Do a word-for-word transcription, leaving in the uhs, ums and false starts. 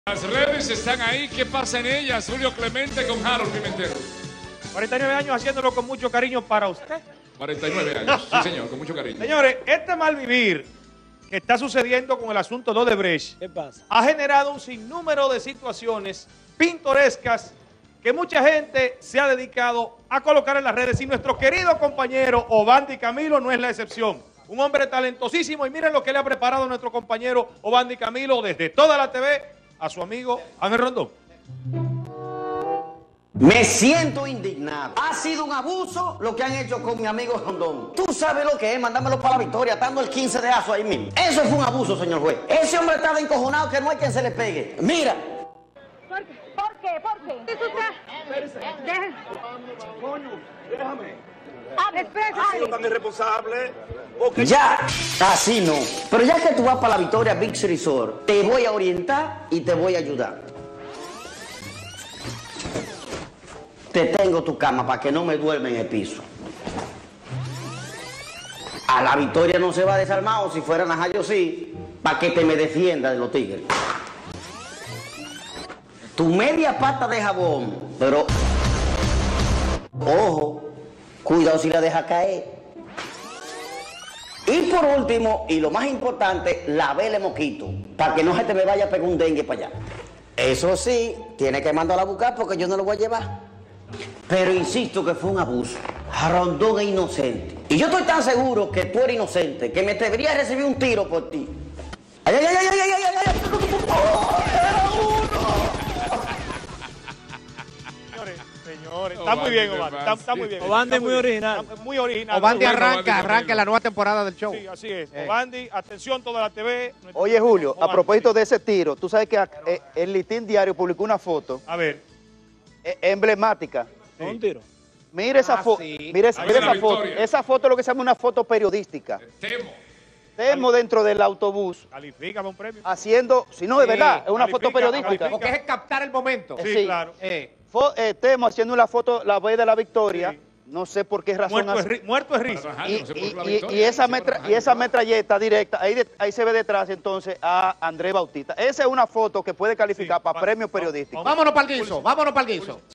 Las redes están ahí, ¿qué pasa en ellas? Julio Clemente con Harold Pimentel. cuarenta y nueve años haciéndolo con mucho cariño para usted. cuarenta y nueve años, sí señor, con mucho cariño. Señores, este mal vivir que está sucediendo con el asunto de Odebrecht, ¿Qué pasa? ha generado un sinnúmero de situaciones pintorescas que mucha gente se ha dedicado a colocar en las redes, y nuestro querido compañero Obandi Camilo no es la excepción. Un hombre talentosísimo, y miren lo que le ha preparado nuestro compañero Obandi Camilo desde toda la T V a su amigo Ángel Rondón. Me siento indignado. Ha sido un abuso lo que han hecho con mi amigo Rondón. Tú sabes lo que es, mandármelo para la victoria, estando el quince de azo ahí mismo. Eso fue un abuso, señor juez. Ese hombre estaba encojonado que no hay quien se le pegue. Mira. ¿Por qué? ¿Por qué? ¿Por qué? ¿Eso está? Deja. Coño, déjame. Hable, espérate. Ha sido tan irresponsable. Porque Ya, así no. Pero ya que tú vas para la victoria Beach Resort, te voy a orientar y te voy a ayudar. Te tengo tu cama para que no me duerme en el piso. A la victoria no se va desarmado, si fuera Najayo sí, para que te me defienda de los tigres. Tu media pata de jabón, pero ojo, cuidado si la deja caer. Y por último, y lo más importante, la vela de moquito, para que no se te me vaya a pegar un dengue para allá. Eso sí, tiene que mandarla a buscar porque yo no lo voy a llevar. Pero insisto que fue un abuso. Rondón es inocente. Y yo estoy tan seguro que tú eres inocente, que me debería recibir un tiro por ti. ¡Ay, ay, ay, ay, ay, ay, ay! ¡Oh, era uno! Señores, señores, está muy bien, Obandi. Está, está muy bien. Obandi es muy original. Está muy original. Obandi Bueno, arranca, Obandi arranca Camilo. la nueva temporada del show. Sí, así es. Eh. Obandi, atención toda la T V. Oye, Julio, a Obandi, propósito sí. de ese tiro, tú sabes que eh, el Listín Diario publicó una foto A ver. eh, emblemática. ¿Con un tiro? Mira esa Ah, foto, sí. mira, esa- Ahí mira de la esa foto. victoria. Esa foto es lo que se llama una foto periodística. Temo. Temo dentro del autobús Califica para un premio. haciendo, si no, de Sí, verdad, es una califica, foto periodística. califica. Porque es captar el momento. Sí, sí. claro. Eh, Fo- eh, Temo haciendo una foto, la vez de la victoria, Sí. no sé por qué razón. Muerto es, hace- ri- muerto es risa. Ajá, y, no sé por y- qué la y- victoria, y esa no sé por metra- qué y esa la metralleta directa, ahí, de- ahí se ve detrás entonces a Andrés Bautista. Esa es una foto que puede calificar Sí, para va- premio va- periodístico. vamos. vámonos para el guiso, vámonos para el guiso.